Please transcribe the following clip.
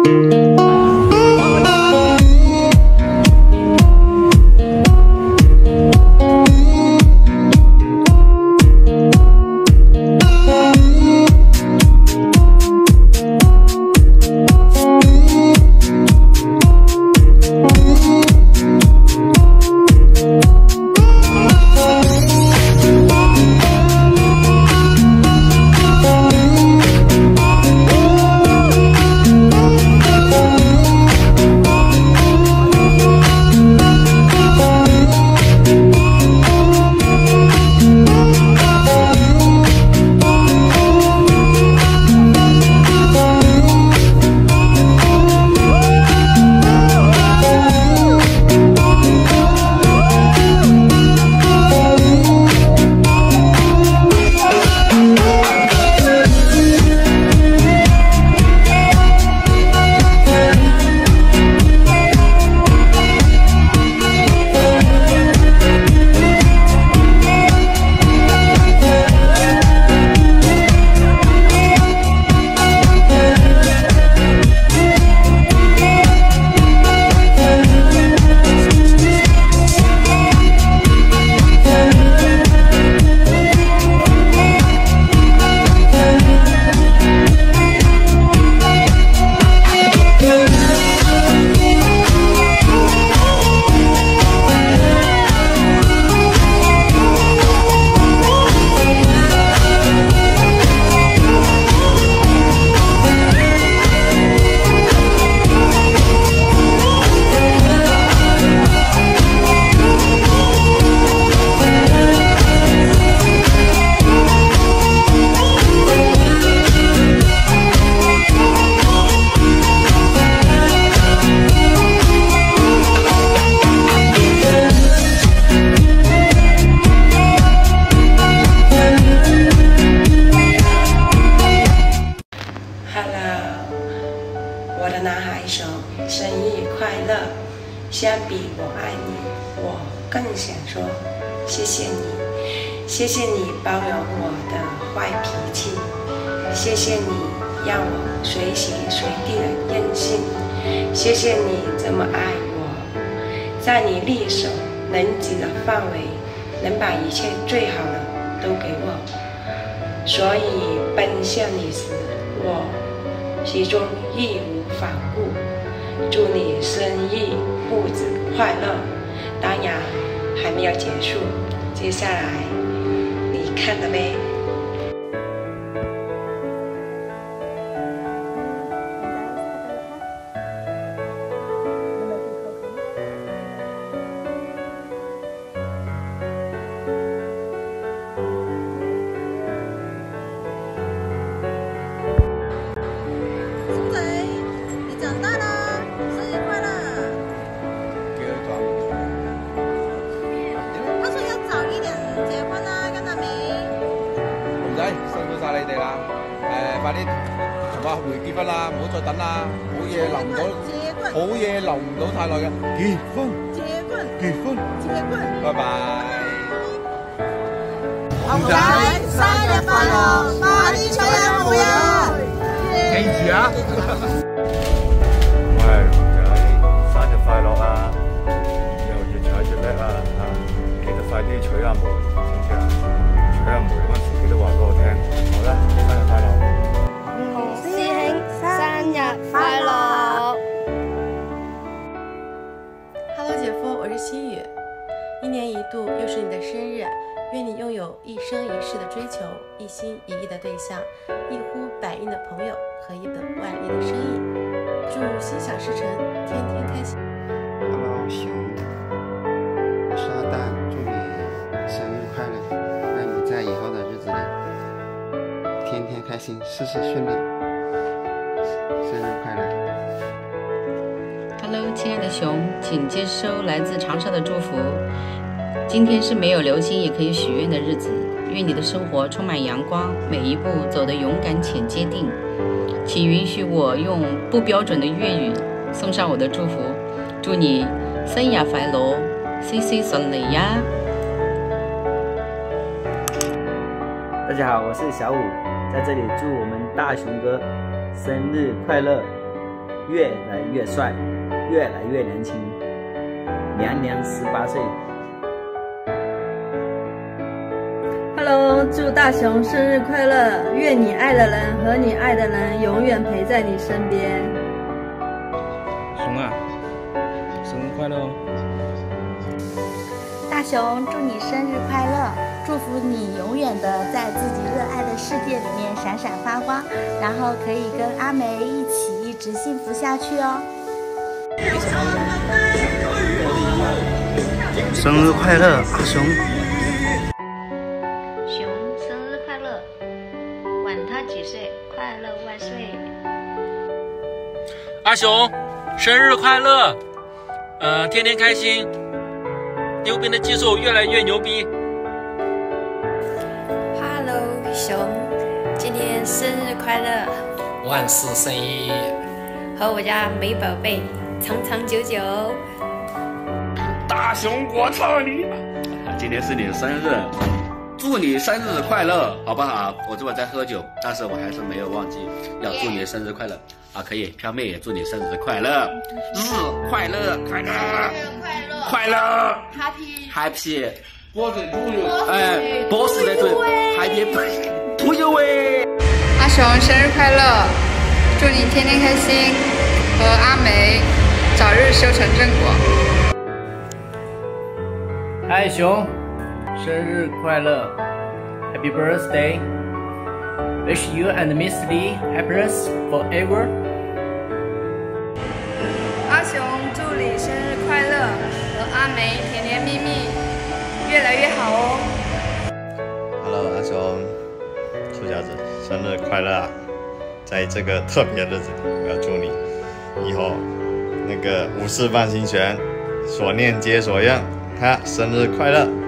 相比我爱你，我更想说谢谢你，谢谢你包容我的坏脾气，谢谢你让我随时随地的任性，谢谢你这么爱我，在你力所能及的范围，能把一切最好的都给我。所以奔向你时，我始终义无反顾。祝你生日不止快乐！当然还没有结束，接下来你看了没？ 快啲同阿梅結婚啦，唔好再等啦，好嘢留唔到，好嘢留唔到太耐嘅。結婚，結婚，拜拜。 紅仔生日快樂，快啲娶阿梅啊！ 記住啊！ 喂，紅仔，生日快樂啊！又越踩越叻啦嚇，記得快啲娶阿梅，知唔知啊？娶阿梅嗰時記得話俾我聽。好啦，生日快樂！ 師兄生日快樂 ！Hello， 姐夫，我是心雨。1年1度，又是你的生日，愿你拥有一生一世的追求，一心一意的对象，一呼百应的朋友和一本万利的生意。祝心想事成，天天开心。 Hello， 熊，我是阿蛋，祝你生日快乐，愿你在以后的日子里天天开心，事事顺利。生日快乐 ！Hello， 亲爱的熊，请接收来自长沙的祝福。今天是没有流星也可以许愿的日子，愿你的生活充满阳光，每一步走得勇敢且坚定。请允许我用不标准的粤语送上我的祝福，祝你生日快樂，事事順利呀！ 大家好，我是小五，在这里祝我们大熊哥生日快乐！ 越来越帅，越来越年轻，年年18岁。 Hello， 祝大雄生日快乐！愿你爱的人和你爱的人永远陪在你身边。 熊啊，生日快乐哦！ 大雄，祝你生日快乐！祝福你永远的在自己热爱的世界里面闪闪发光，然后可以跟阿梅一起一直幸福下去哦。 生日快乐，阿雄！ 熊生日快乐，管他几岁，快乐万岁！ 阿雄生日快乐，天天开心，牛逼的技术越来越牛逼。 Hello， 熊，今天生日快乐， 万事胜意， 和我家美宝贝长长久久。 大熊，我操你！ 今天是你的生日，祝你生日快乐，好不好？我这会在喝酒，但是我还是没有忘记要祝你生日快乐啊！可以，飘妹也祝你生日快乐，日快乐，快乐，快乐 ，Happy， 波士猪油， 哎，波士的猪 ，Happy， 猪油味。 阿雄生日快乐，祝你天天开心，和阿梅早日修成正果。 嗨，熊，生日快乐 ！Happy birthday! Wish you and Miss Lee happiness forever. 阿雄，祝你生日快乐，和阿梅甜甜蜜蜜，越来越好哦。 Hello， 阿雄，出家子生日快乐啊！在这个特别日子里，我要祝你以后那个五事半心全，所念皆所应。生日快乐！